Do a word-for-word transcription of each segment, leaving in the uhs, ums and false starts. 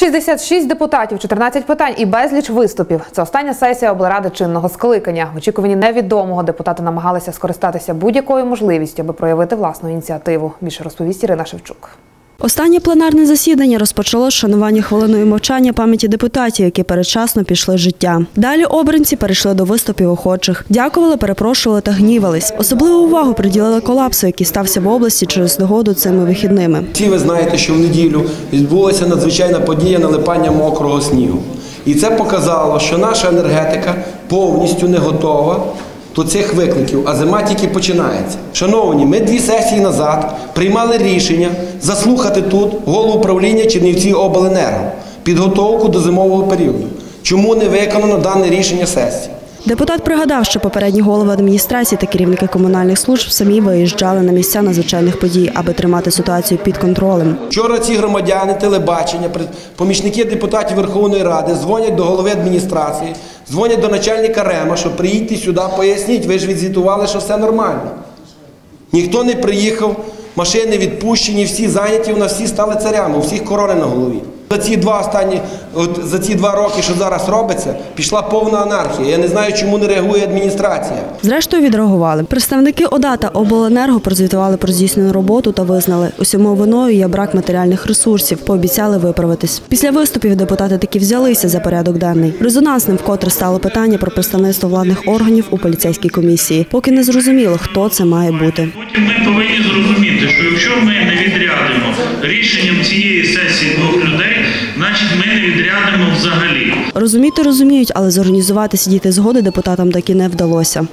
шістдесят шість депутатів, чотирнадцять питань і безліч виступів. Це остання сесія облради чинного скликання. В очікуванні невідомого депутати намагалися скористатися будь-якою можливістю, аби проявити власну ініціативу. Більше розповість Ірина Шевчук. Останнє пленарне засідання розпочало з шанування хвилиною мовчання пам'яті депутатів, які передчасно пішли з життя. Далі обранці перейшли до виступів охочих. Дякували, перепрошували та гнівались. Особливу увагу приділили колапсу, який стався в області через негоду цими вихідними. Всі ви знаєте, що в неділю відбулася надзвичайна подія налипання мокрого снігу. І це показало, що наша енергетика повністю не готова до цих викликів, а зима тільки починається. Шановні, ми дві сесії назад приймали рішення заслухати тут голову управління Чернівціобленерго, підготовку до зимового періоду. Чому не виконано дане рішення сесії? Депутат пригадав, що попередні голови адміністрації та керівники комунальних служб самі виїжджали на місця надзвичайних подій, аби тримати ситуацію під контролем. Вчора ці громадяни, телебачення, помічники депутатів Верховної Ради дзвонять до голови адміністрації, дзвонять до начальника РЕМа, що приїдьте сюди, поясніть, ви ж відзвітували, що все нормально. Ніхто не приїхав, машини відпущені, всі зайняті, у нас всі стали царями, у всіх корони на голові. За ці два останні, от за ці два роки, що зараз робиться, пішла повна анархія. Я не знаю, чому не реагує адміністрація. Зрештою відреагували. Представники ОДА та обленерго прозвітували про здійснену роботу та визнали, усьому виною є брак матеріальних ресурсів, пообіцяли виправитись. Після виступів депутати таки взялися за порядок денний. Резонансним вкотре стало питання про представництво владних органів у поліцейській комісії. Поки не зрозуміло, хто це має бути. Потім ми повинні зрозуміти, що якщо ми не відрядимо рішенням цієї сесії двох людей, значить ми не відрядимо взагалі. Розуміти розуміють, але зорганізувати сидіти згоди депутатам таки не вдалося.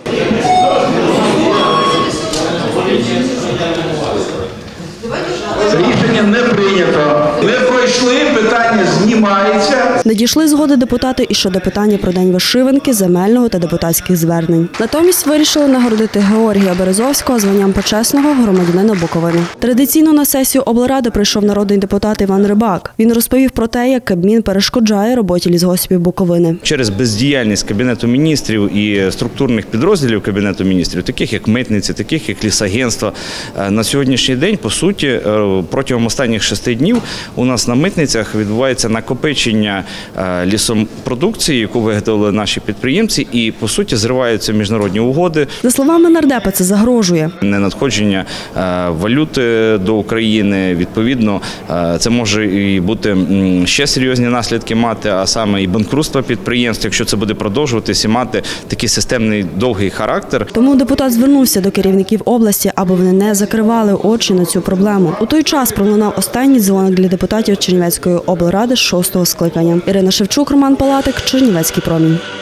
Рішення не прийнято. Ми пройшли, питання знімається. Не дійшли згоди депутати і щодо питання про День вишиванки, земельного та депутатських звернень. Натомість вирішили нагородити Георгія Березовського званням почесного громадянина Буковини. Традиційно на сесію облради прийшов народний депутат Іван Рибак. Він розповів про те, як Кабмін перешкоджає роботі лісгоспів Буковини. Через бездіяльність Кабінету міністрів і структурних підрозділів Кабінету міністрів, таких як митниці, таких як лісагентство, на сьогоднішній день, по суті, протягом останніх шести днів у нас на митницях відбувається накопичення лісопродукції, яку виготовили наші підприємці, і, по суті, зриваються міжнародні угоди. За словами нардепа, це загрожує. Ненадходження валюти до України, відповідно, це може і бути ще серйозні наслідки мати, а саме і банкрутство підприємств, якщо це буде продовжуватися і мати такий системний довгий характер. Тому депутат звернувся до керівників області, аби вони не закривали очі на цю проблему. У той час пролунав останній дзвоник для депутатів Чернівецької облради шостого скликання. Ірина Шевчук, Роман Палатик, Чернівецький промінь.